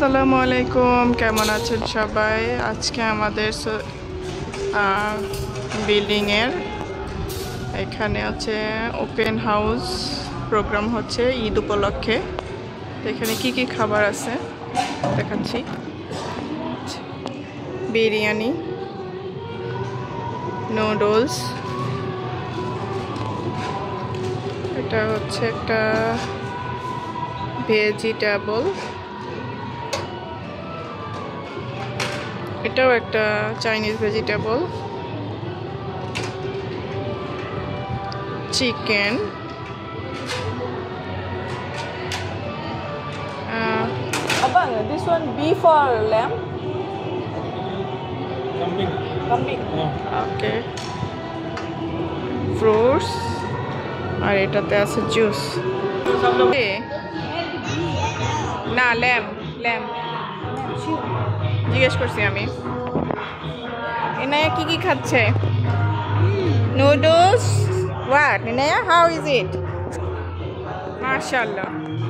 আসসালামু আলাইকুম, কেমন আছেন সবাই? আজকে আমাদের বিল্ডিংয়ের এখানে হচ্ছে ওপেন হাউস প্রোগ্রাম হচ্ছে ঈদ উপলক্ষে। তো এখানে কি কি খাবার আছে দেখাচ্ছি। বিরিয়ানি, নুডলস, এটা হচ্ছে একটা ভেজিটেবল, এটাও একটা Chinese vegetable, chicken, Abang, this one beef or lamb? Kambing. Kambing. Okay, fruits, আর এটাতে আছে জুস। না, ল্যাম্প ল্যাম্প জিজ্ঞেস করছি আমি। এনায়া কি কি খাচ্ছে? Noodles. What Enaya, how is it? মাশাআল্লাহ।